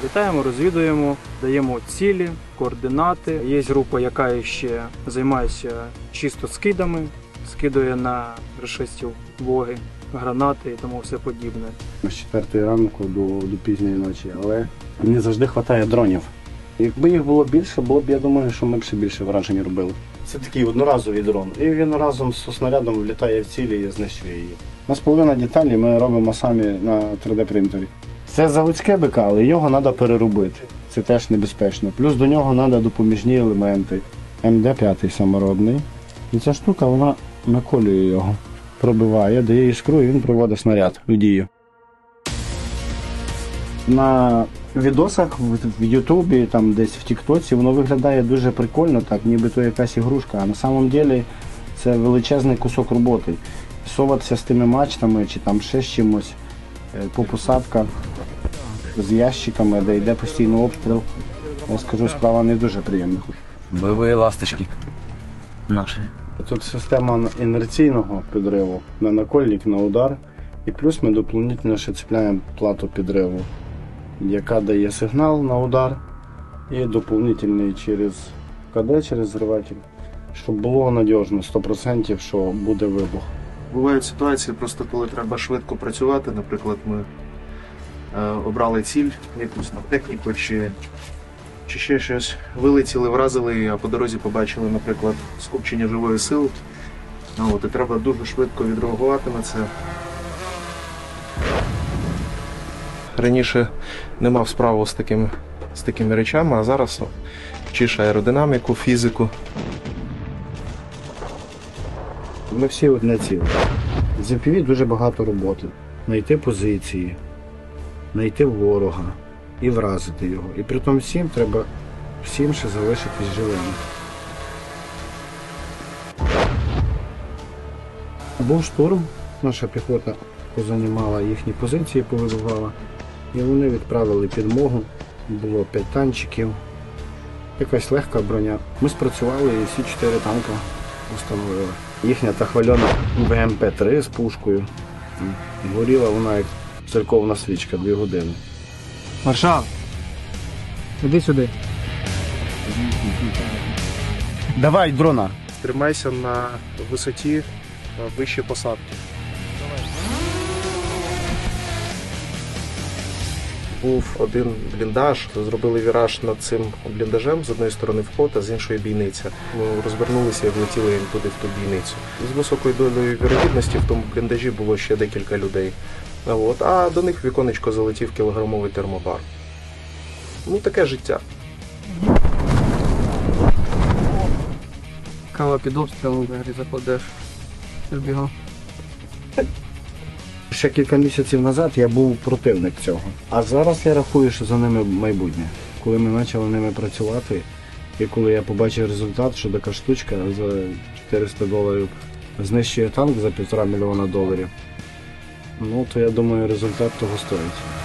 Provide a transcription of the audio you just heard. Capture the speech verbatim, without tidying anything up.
Літаємо, розвідуємо, даємо цілі, координати. Є група, яка ще займається чисто скидами, скидує на рашистів воги, гранати і тому все подібне. З четвертої ранку до, до пізньої ночі, але не завжди вистачає дронів. Якби їх було більше, було б, я думаю, що ми б ще більше вражень робили. Це такий одноразовий дрон, і він разом з снарядом влітає в цілі і знищує її. У нас половина деталей ми робимо самі на три де принтері. Це заводське БК, але його треба переробити. Це теж небезпечно. Плюс до нього треба допоміжні елементи. ем де п'ять саморобний. І ця штука, вона наколює його, пробиває, дає іскру і він проводить снаряд в дію. На відосах в Ютубі, там десь в Тіктоці, воно виглядає дуже прикольно, так, ніби то якась ігрушка, а на самом деле це величезний кусок роботи. Соватися з тими мачтами чи там ще з чимось по посадках з ящиками, де йде постійно обстріл. Я скажу, справа не дуже приємна. Бойові ласточки наші. Тут система інерційного підриву на накольник, на удар. І плюс ми доповнительно ще цепляємо плату підриву, яка дає сигнал на удар і доповнительний через КД, через зриватель, щоб було надіжно, сто відсотків, що буде вибух. Бувають ситуації, просто коли треба швидко працювати, наприклад, ми е, обрали ціль, якусь там техніку чи, чи ще щось, вилетіли, вразили, а по дорозі побачили, наприклад, скупчення живої сили. Ну, от, і треба дуже швидко відреагувати на це. Раніше не мав справу з такими, з такими речами, а зараз ну, вчиш аеродинаміку, фізику. Ми всі одне ціле. З еф пі ві дуже багато роботи. Знайти позиції, знайти ворога і вразити його. І при тому всім треба всім ще залишитись живими. Був штурм, наша піхота позанімала їхні позиції, повибивала. І вони відправили підмогу. Було п'ять танчиків, якась легка броня. Ми спрацювали і всі чотири танка встановили. Їхня та хвальона ве ем пе три з пушкою. Горіла вона як церковна свічка, дві години. Маршал, іди сюди. Давай, дрона! Тримайся на висоті вище посадки. Був один бліндаж, зробили віраж над цим бліндажем, з одної сторони вход, а з іншої бійниця. Ми розвернулися і влетіли туди, в ту бійницю. З високою долею вірогідності в тому бліндажі було ще декілька людей. От. А до них в віконечко залетів кілограмовий термобар. Ну, таке життя. Кава під обстрілом, взагалі закладеш. Ти ж бігав. Ще кілька місяців назад я був противник цього. А зараз я рахую, що за ними майбутнє. Коли ми почали ними працювати, і коли я побачив результат, що така штучка за чотириста доларів знищує танк за півтора мільйона доларів, ну то я думаю, результат того стоїть.